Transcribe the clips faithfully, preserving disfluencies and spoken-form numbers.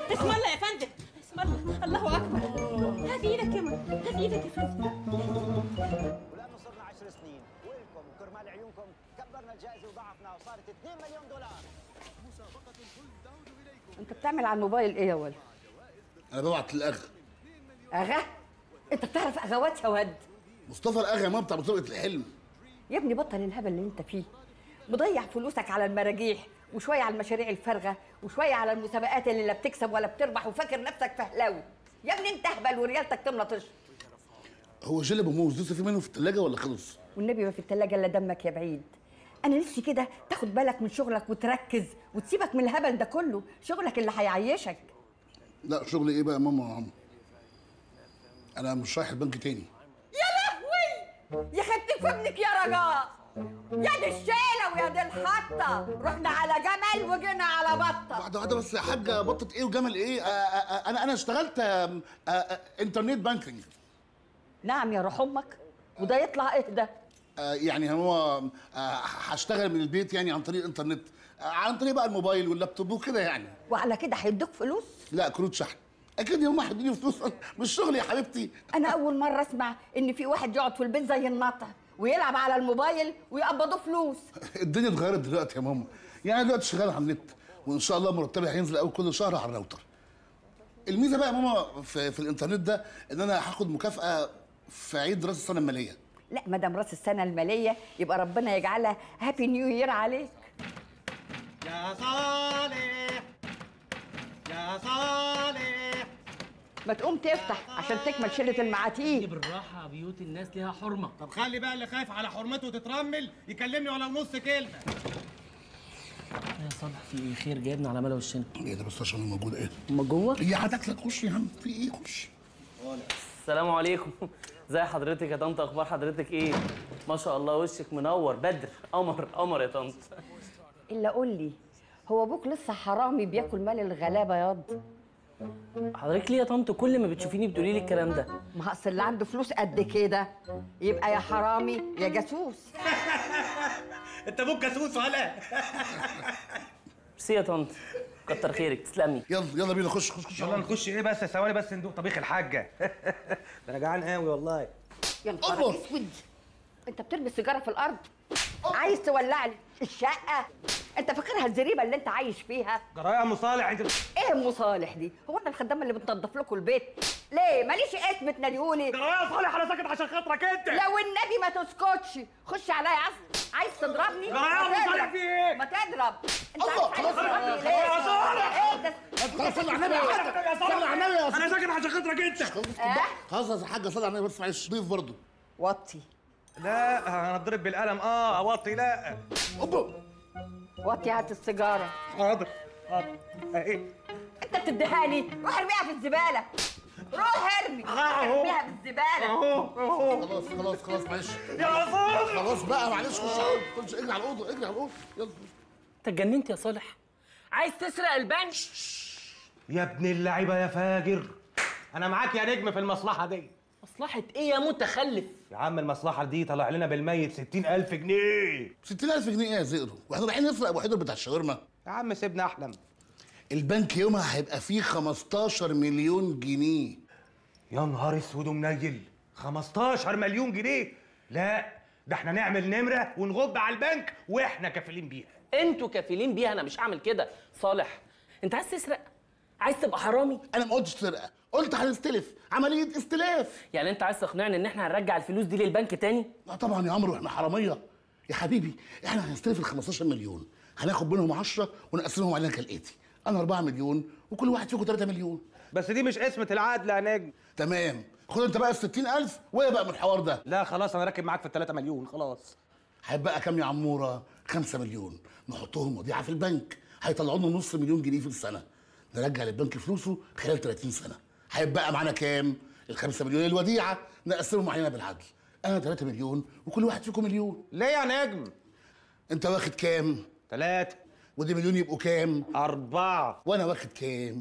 اسم الله يا فندم، اسم الله، الله اكبر. هات ايدك يا مان، هات ايدك يا فندم. ولانه صرنا عشر سنين ولكم وكرمال عيونكم كبرنا الجائزه وضعفنا وصارت اثنين مليون دولار. مسابقه الكل تعود اليكم. انت بتعمل على الموبايل ايه يا ولد؟ انا ببعت للاغا. اغا؟ انت بتعرف اغوات يا ولد؟ مصطفى الاغا يا ماما بتاع مسابقه الحلم. يا ابني بطل الهبل اللي انت فيه، مضيع فلوسك على المراجيح وشويه على المشاريع الفارغه وشويه على المسابقات اللي لا بتكسب ولا بتربح وفاكر نفسك فهلاوي. يا ابني انت اهبل وريالتك تملى طش. هو جلب وموز لسه في منه في الثلاجه ولا خلص؟ والنبي ما في الثلاجه الا دمك يا بعيد. انا نفسي كده تاخد بالك من شغلك وتركز وتسيبك من الهبل ده كله، شغلك اللي هيعيشك. لا شغل ايه بقى يا ماما يا عم؟ انا مش رايح البنك تاني. يا لهوي يا خدت فمك يا رجاء، يا دي الشيله ويا دي الحطه، رحنا على جمل وجينا على بطه. واحده واحده بس يا حاجه، بطه ايه وجمل ايه؟ آآ آآ انا انا اشتغلت آآ آآ انترنت بانكينج. نعم يا روح امك، وده يطلع ايه ده؟ يعني هو هشتغل من البيت يعني عن طريق الانترنت، عن طريق بقى الموبايل واللابتوب وكده يعني. وعلى كده هيدوك فلوس؟ لا كروت شحن. اكيد هم هيدوني فلوس مش شغل يا حبيبتي. انا اول مره اسمع ان في واحد يقعد في البيت زي النطع ويلعب على الموبايل ويقبضوه فلوس. الدنيا اتغيرت دلوقتي يا ماما، يعني انا دلوقتي شغال على النت وان شاء الله مرتبي هينزل اول كل شهر على الراوتر. الميزه بقى يا ماما في, في الانترنت ده ان انا هاخد مكافاه في عيد راس السنه الماليه. لا ما دام راس السنه الماليه يبقى ربنا يجعلها هابي نيو يير عليك. يا صالح يا صالح، ما تقوم تفتح عشان تكمل شله المعاتيه. بالراحه، بيوت الناس ليها حرمه. طب خلي بقى اللي خايف على حرمته تترمل يكلمني ولو نص كلمه. يا صالح في ايه؟ خير جايبنا على ملا وشنا. ايه ده بس عشان موجود ايه؟ هما جوه؟ هي هتاكلك، خش يا عم، في ايه؟ خش. السلام عليكم. ازي حضرتك يا طنط؟ اخبار حضرتك ايه؟ ما شاء الله وشك منور، بدر قمر قمر يا طنط. الا قول لي، هو ابوك لسه حرامي بياكل مال الغلابه ياض؟ حضرتك ليه يا طنط كل ما بتشوفيني بتقولي لي الكلام ده؟ ما اصل اللي عنده فلوس قد كده يبقى يا حرامي يا جاسوس. انت ابوك جاسوس ولا؟ ميرسي يا طنط، كتر خيرك، تسلمي. يلا يلا بينا، خش خش خش. يلا نخش. ايه بس ثواني بس ندوق طبيخ الحاجه. ده انا جعان قوي والله. يا نهار اسود، انت بترمي السيجاره في الارض؟ عايز تولع لي الشقه؟ انت فاكرها الزريبه اللي انت عايش فيها؟ جرايه يا ام صالح انت. ايه ام صالح دي؟ هو انا الخدامه اللي بتنظف لكم البيت؟ ليه ماليش اسم تناديهولي؟ جرايه يا صالح، انا ساكت عشان خاطرك انت. لو النبي ما تسكتش، خش عليا عصر. عايز تضربني؟ جرايه يا ام صالح في ايه؟ ما تضرب. انت الله، عايز خلاص تضربني ليه؟ يا صالح. ايه ده؟ خلاص صلي على النبي يا حاج، صلي على النبي يا انا ساكت عشان خاطرك انت. خلاص يا حاجه، صلي على النبي بس معلش، ضيف برضه. وطي. لا انا اتضرب بالقلم. اه اوطي. لا اوبا وطي، هات السيجاره. حاضر حاضر. اهي. انت بتديها لي؟ روح ارميها في الزباله. روح ارمي. اهو. ارميها في الزباله. اهو اهو. خلاص خلاص خلاص معلش يا صالح خلاص بقى معلش، خش على الاوضه، خش اجري على الاوضه، اجري على الاوضه يلا. انت اتجننت يا صالح؟ عايز تسرق البنك؟ يا ابن اللعيبه يا فاجر، انا معاك يا نجم في المصلحه دي. مصلحة ايه يا متخلف؟ يا عم المصلحه دي طلع لنا بالميت ستين ألف جنيه. ستين ألف جنيه ايه يا زئرو؟ واحنا رايحين نسرق ابو حيدر بتاع الشاورما؟ يا عم سيبنا احلم. البنك يومها هيبقى فيه خمستاشر مليون جنيه. يا نهار اسود ومنيل، خمستاشر مليون جنيه؟ لا ده احنا نعمل نمره ونغب على البنك واحنا كافلين بيها. انتوا كافلين بيها، انا مش هعمل كده. صالح انت عايز تسرق؟ عايز تبقى حرامي؟ انا ما قلتش سرقه، قلت هنستلف، عمليه استلاف. يعني انت عايز تقنعني ان احنا هنرجع الفلوس دي للبنك تاني؟ لا طبعا يا عمرو، احنا حراميه يا حبيبي. احنا هنستلف ال خمستاشر مليون، هناخد منهم عشرة ونقسمهم علينا كالاتي: انا أربعة مليون وكل واحد فيكم تلاتة مليون. بس دي مش قسمه العدل يا نجم. تمام، خد انت بقى ال ستين ألف وايه بقى من الحوار ده؟ لا خلاص انا راكب معاك في ال تلاتة مليون خلاص. هيبقى كام يا عموره؟ خمسة مليون، نحطهم وديعه في البنك، هيطلعوا لنا نص مليون جنيه في السنه، نرجع للبنك فلوسه خلال تلاتين سنه. هيبقى معانا كام؟ ال خمسة مليون الوديعه نقسمهم علينا بالعدل، انا تلاتة مليون وكل واحد فيكم مليون. ليه يا نجم؟ انت واخد كام؟ تلاتة. ودي مليون يبقوا كام؟ أربعة. وانا واخد كام؟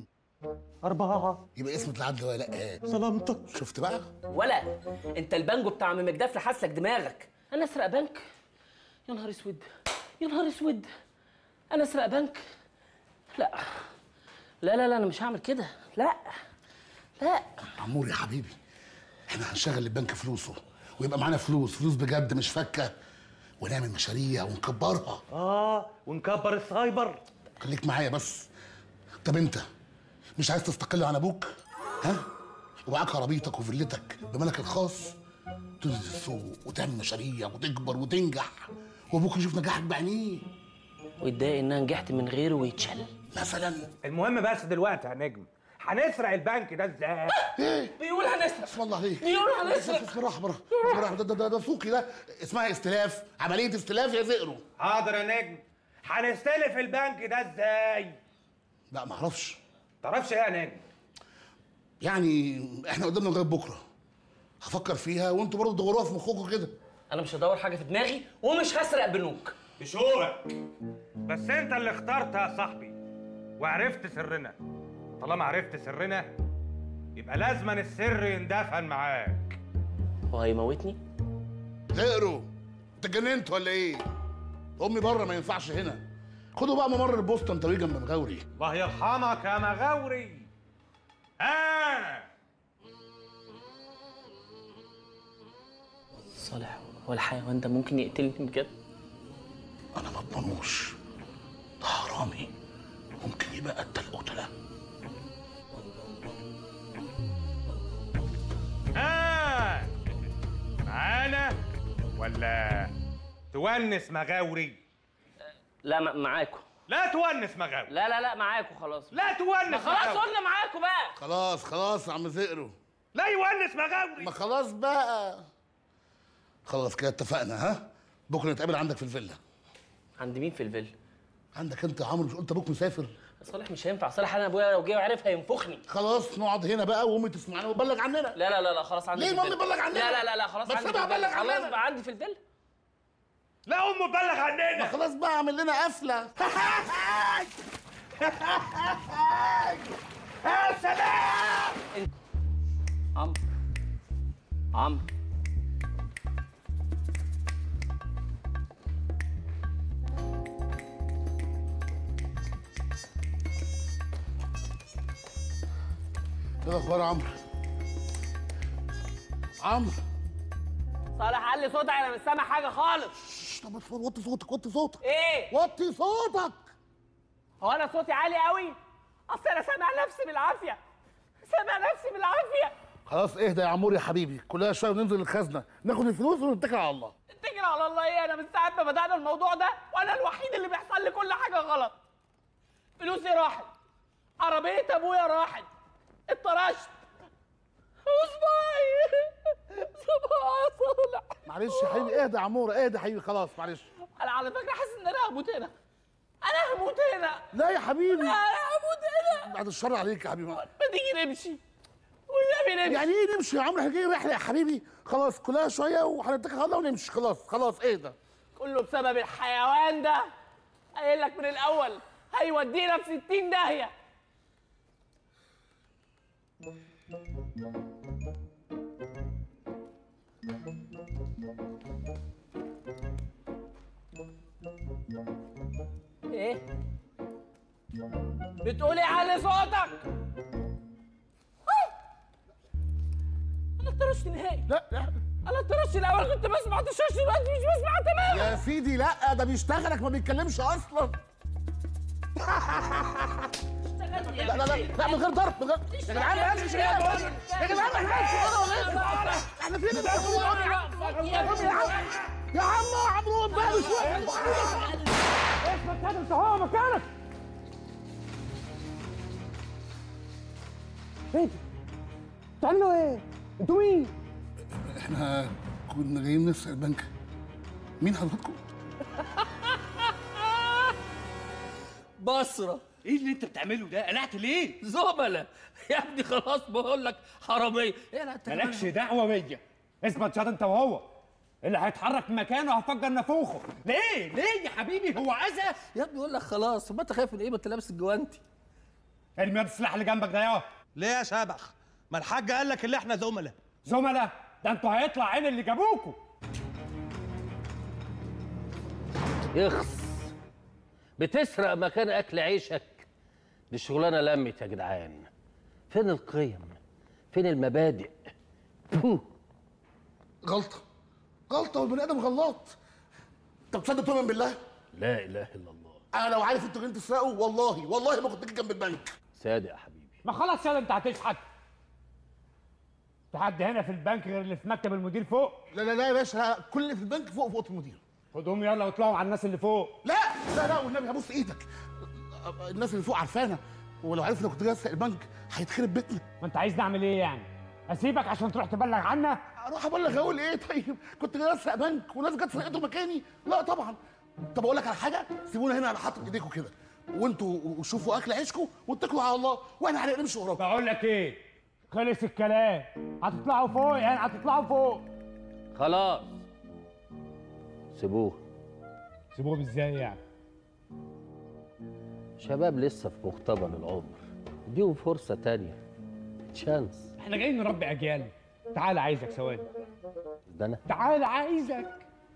أربعة. يبقى اسمة العدل ولا لا؟ سلامتك. شفت بقى؟ ولا انت البانجو بتاع عم مجدف لحس لك دماغك. انا اسرق بنك؟ يا نهار اسود، يا نهار اسود، انا اسرق بنك؟ لا لا لا لا انا مش هعمل كده، لا لا. عمور يا حبيبي، احنا هنشغل البنك فلوسه ويبقى معانا فلوس، فلوس بجد مش فكه، ونعمل مشاريع ونكبرها. اه ونكبر السايبر. خليك معايا بس. طب انت مش عايز تستقل عن ابوك؟ ها؟ ومعاك عربيتك وفيلتك بملك الخاص، تنزل السوق وتعمل مشاريع وتكبر وتنجح، وابوك يشوف نجاحك بعينيه ويتضايق ان انا نجحت من غيره ويتشل مثلا. المهم بس دلوقتي يا نجم، هنسرق البنك ده ازاي؟ ايه؟ بيقول هنسرق. اسم الله عليك. بيقول هنسرق. بالراحه بالراحه بالراحه، ده ده ده, ده سوقي، ده اسمها استلاف، عمليه استلاف يا زئرو. حاضر يا نجم، هنستلف البنك ده ازاي؟ لا ما اعرفش. تعرفش ايه يا نجم؟ يعني احنا قدامنا لغايه بكره، هفكر فيها وانتوا برضه دوروها في مخكم كده. انا مش هدور حاجه في دماغي ومش هسرق بنوك بشوقك، بس انت اللي اخترتها يا صاحبي وعرفت سرنا. طالما عرفت سرنا يبقى لازما السر يندفن معاك. هو هيموتني؟ زئرو انت اتجننت ولا ايه؟ امي بره ما ينفعش هنا. خدوا بقى ممر البوسطه انت ويجي جنب مغاوري. الله يرحمك يا مغاوري. ها صالح، هو الحيوان ده ممكن يقتلني بجد؟ انا ما اضمنوش، ده حرامي، ممكن يبقى قتل قتله. ها معانا ولا تونس مغاوري؟ لا م- معاكم. لا تونس مغاوري. لا لا لا معاكم خلاص. لا تونس خلاص مغاوري. قلنا معاكم بقى. خلاص خلاص يا عم زئرو. لا يونس مغاوري. ما خلاص بقى. خلاص كده اتفقنا. ها؟ بكره نتقابل عندك في الفيلا. عند مين في الفيلا؟ عندك انت يا عمرو، مش قلت ابوك مسافر؟ صالح مش هينفع، صالح انا ابويا لو جه وعرف هينفخني. خلاص نقعد هنا بقى وامي تسمعنا وتبلغ عننا. لا لا لا لا خلاص عندي ليه في مامي الفيلا. تبلغ عننا؟ لا لا لا لا خلاص بس عندي أنا في الفيلا. هبلغ عننا. خلاص بقى عندي في الفيلا. لا امه تبلغ عننا. ما خلاص بقى اعمل لنا قفله. يا سلام. عمرو عمرو ايه الاخبار يا عمرو؟ عمرو صالح علي صوتك، انا مش سامع حاجه خالص. طب وطي صوتك وطي صوتك. ايه؟ وطي صوتك. هو انا صوتي عالي قوي؟ اصل انا سامع نفسي بالعافيه، سامع نفسي بالعافيه. خلاص اهدى يا عمور يا حبيبي، كلها شويه وننزل الخزنه ناخد الفلوس ونتكل على الله. اتكل على الله ايه؟ انا من ساعه ما بدانا الموضوع ده وانا الوحيد اللي بيحصل لي كل حاجه غلط. فلوسي راحت، عربيه ابويا راحت، اتطرشت، وصباعي صباعي يا صالح. معلش يا حبيبي اهدى يا عمور، اهدى يا حبيبي، خلاص معلش. انا على فكره حاسس ان انا هموت هنا، انا هموت هنا. لا يا حبيبي انا هموت هنا. بعد الشر عليك يا حبيبي. ما تيجي نمشي والنبي نمشي. يعني ايه نمشي يا عمرو؟ احنا جايين رحله يا حبيبي، خلاص كلها شويه وهنتكل على الله ونمشي. خلاص خلاص اهدى. كله بسبب الحيوان ده، قايل لك من الاول هيودينا في ستين داهيه. ايه؟ بتقولي علي صوتك؟ انا اتطرشت نهائي. لا لا انا اتطرشت الاول كنت بسمع تشاش، دلوقتي مش بسمع تماما. يا سيدي، لا ده بيشتغلك ما بيتكلمش اصلا. لا لا لا لا من غير ضرب، من غير يا جدعان ما يمشيش يا جدعان احنا احنا فين يا عم عمرو بقى شويه. اثبت كده انت هو مكانك. ايه بتعملوا ايه؟ انتوا مين؟ احنا كنا جايين نسرق البنك. مين حضراتكم؟ بصرة. ايه اللي انت بتعمله ده؟ قلعت ليه؟ زبلة يا ابني، خلاص بقول لك حرامية. ايه لا مالكش دعوه بيا. اثبت شاط انت وهو. اللي هيتحرك من مكانه هفجر نافوخه. ليه؟ ليه يا حبيبي؟ هو اذى؟ يا ابني بقول لك خلاص، ما انت خايف من ايه؟ ما انت لابس الجوانتي. ارمي يد السلاح اللي جنبك ده يا ليه يا شبح؟ ما الحاج قال لك اللي احنا زملاء. زملاء؟ ده انتوا هيطلع عين اللي جابوكوا. يخص بتسرق مكان اكل عيشك دي الشغلانه لمت يا جدعان. فين القيم؟ فين المبادئ؟ بو. غلطه غلطه والبني ادم غلط. طب تصدق تؤمن بالله؟ لا اله الا الله. انا لو عارف انتوا جايين تسرقوا والله والله ما كنت جيت جنب البنك. صادق يا حبيبي. ما خلاص يلا انت هتشحت. في حد هنا في البنك غير اللي في مكتب المدير فوق؟ لا لا لا يا باشا، كل اللي في البنك فوق في اوضه المدير. خدهم يلا واطلعوا على الناس اللي فوق. لا لا لا والنبي هبص ايدك. الناس اللي فوق عارفانا، ولو عرفت انك كنت جاي اسرق البنك هيتخرب بيتنا. ما انت عايز نعمل ايه يعني؟ اسيبك عشان تروح تبلغ عنا؟ اروح ابلغ اقول ايه؟ طيب كنت جاي اسرق بنك وناس جت سرقته مكاني؟ لا طبعا. طب اقول لك على حاجه، سيبونا هنا على حاطط ايديكم كده وانتوا شوفوا اكل عيشكم واتكلوا على الله واحنا هنمشي وراكم. بقول لك ايه؟ خلص الكلام، هتطلعوا فوق يعني هتطلعوا فوق. خلاص سيبوه. سيبوهم ازاي يعني؟ شباب لسه في مقتبل العمر، اديهم فرصه تانية، تشانس. احنا جايين نربي اجيال. تعال عايزك ثواني. ده انا؟ تعال عايزك.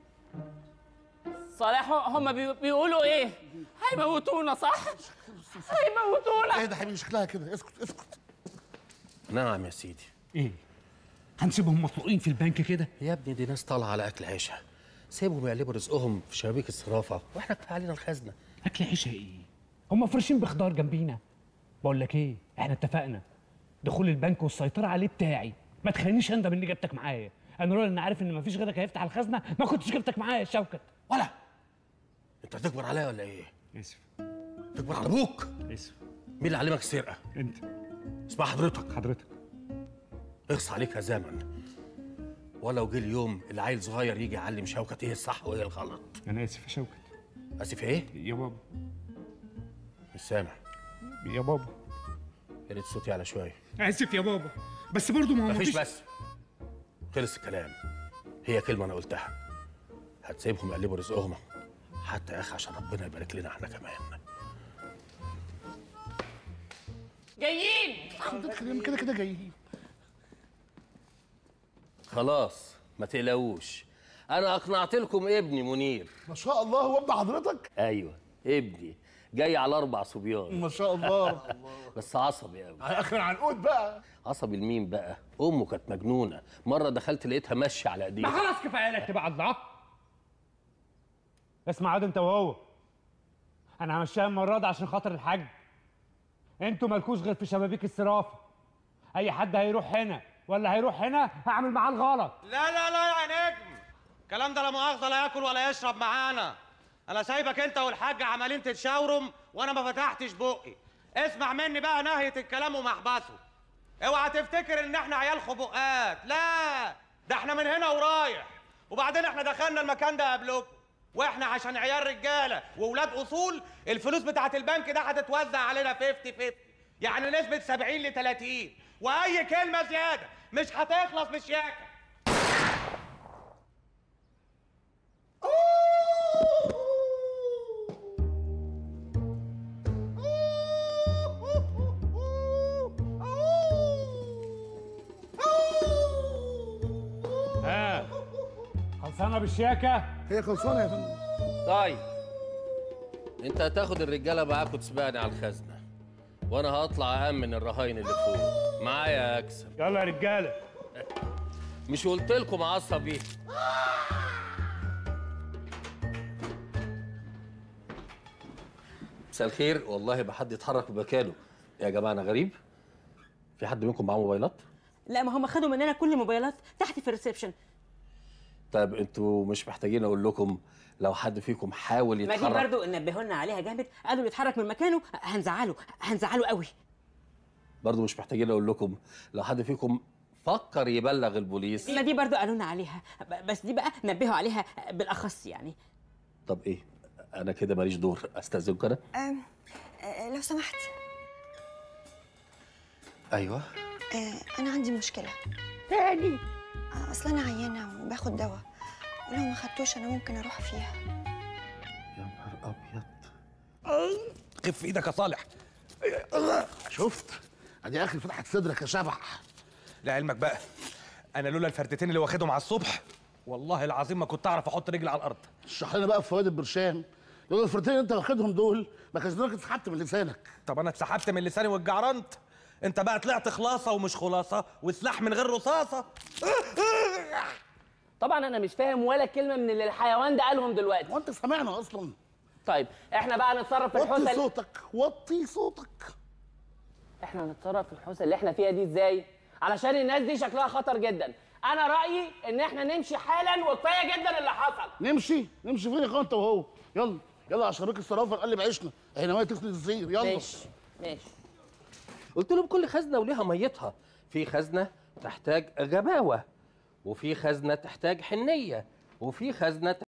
صالح هم بي... بيقولوا ايه؟ هيموتونا صح؟ هيموتونا. ايه ده حبيبي شكلها كده؟ اسكت اسكت. نعم يا سيدي. ايه؟ هنسيبهم مطلوقين في البنك كده؟ يا ابني دي ناس طالعه على اكل عيشها، سيبهم يقلبوا رزقهم في شبابيك الصرافه واحنا كفايه علينا الخزنه. اكل عيشها ايه؟ هم فرشين بخضار جنبينا. بقول لك ايه؟ احنا اتفقنا دخول البنك والسيطره عليه بتاعي. ما تخلينيش اندم اني جبتك معايا. انا لولا اني عارف ان مفيش غيرك هيفتح الخزنه ما كنتش جبتك معايا يا شوكت. ولا انت هتكبر عليا ولا ايه؟ اسف. تكبر على ابوك؟ اسف. مين اللي علمك السرقه؟ انت. اسمع حضرتك. حضرتك. اغص عليك يا زمن، ولو جه اليوم اللي عيل صغير يجي يعلم شوكت ايه الصح وايه الغلط. انا اسف يا شوكت. اسف ايه؟ يا بابا. مش سامع. يا بابا. يا ريت صوتي على شويه. اسف يا بابا، بس برضه ما مفيش بس. خلص الكلام. هي كلمه انا قلتها. هتسيبهم يقلبوا رزقهم حتى يا اخي عشان ربنا يبارك لنا احنا كمان. جايين. كده كده جايين. خلاص ما تقلقوش، انا اقنعت لكم ابني منير. ما شاء الله. هو ابن حضرتك؟ ايوه ابني جاي على اربع صبيان. ما شاء الله. بس عصبي قوي. اخر عنقود بقى. عصبي لمين بقى؟ امه كانت مجنونه، مره دخلت لقيتها ماشيه على ايديها. ما خلاص كفايه لك تبقى الله. اسمع عاد انت وهو، انا همشيها المره دي عشان خاطر الحاج. انتوا مالكوش غير في شبابيك الصرافه. اي حد هيروح هنا ولا هيروح هنا هعمل معاه الغلط. لا لا لا يا نجم، الكلام ده لا مؤاخذه لا ياكل ولا يشرب معانا. انا سايبك انت والحاج عمالين تتشاورم وانا ما فتحتش بقي. اسمع مني بقى نهايه الكلام ومحبسه. اوعى تفتكر ان احنا عيال خبقات، لا ده احنا من هنا ورايح. وبعدين احنا دخلنا المكان ده قبلكم، واحنا عشان عيال رجاله واولاد اصول الفلوس بتاعت البنك ده هتتوزع علينا خمسين خمسين، يعني نسبه سبعين ل ثلاثين، واي كلمه زياده مش هتخلص بشياكه. ها خلصانه بالشياكه؟ هي خلصانه يا فندم. طيب انت هتاخد الرجاله معاك وتسبقني على الخزنه، وانا هطلع اهم من الرهاين اللي فوق معايا اكسب. يلا يا رجاله. مش قلت لكم عصبي؟ مساء الخير. والله ما حد يتحرك بمكانه يا جماعه، انا غريب. في حد منكم معاه موبايلات؟ لا ما هم خدوا مننا كل الموبايلات تحت في الريسبشن. طيب انتوا مش محتاجين اقول لكم لو حد فيكم حاول يتحرك؟ ما دي برضه نبهوا لنا عليها جامد، قالوا يتحرك من مكانه هنزعله هنزعله قوي. برضه مش محتاجين اقول لكم لو حد فيكم فكر يبلغ البوليس؟ ما دي برضه قالوا لنا عليها، بس دي بقى نبهوا عليها بالاخص يعني. طب ايه، انا كده ماليش دور، استاذنكم انا؟ أم أه لو سمحت. ايوه. أه انا عندي مشكله تاني. أه اصل انا عيانه وباخد دواء، ولو ما خدتوش انا ممكن اروح فيها. يا نهار ابيض. خف ايدك يا صالح. شفت؟ ادي اخر فتحت صدرك يا شبح. لعلمك بقى انا لولا الفردتين اللي واخدهم على الصبح والله العظيم ما كنت اعرف احط رجلي على الارض. اشرح لنا بقى في فوائد البرشام. دول الفرتين اللي انت واخدهم دول ما كانش دول اتسحبت من لسانك. طب انا اتسحبت من لساني واتجعرنت، انت بقى طلعت خلاصه ومش خلاصه وسلاح من غير رصاصه. طبعا انا مش فاهم ولا كلمه من اللي الحيوان ده قالهم دلوقتي. وانت سامعنا اصلا؟ طيب احنا بقى نتصرف في الحوسه وطي صوتك وطي صوتك. احنا هنتصرف في الحوسه اللي احنا فيها دي ازاي؟ علشان الناس دي شكلها خطر جدا. انا رايي ان احنا نمشي حالا، وكفايه جدا اللي حصل. نمشي نمشي فين يا انت وهو؟ يلا يلا عشان راجل الصرافه نقلب عيشنا، احنا ما تخلي الزير. يلا ماشي ماشي. قلت لهم كل خزنه وليها ميتها، في خزنه تحتاج غباوه، وفي خزنه تحتاج حنيه، وفي خزنه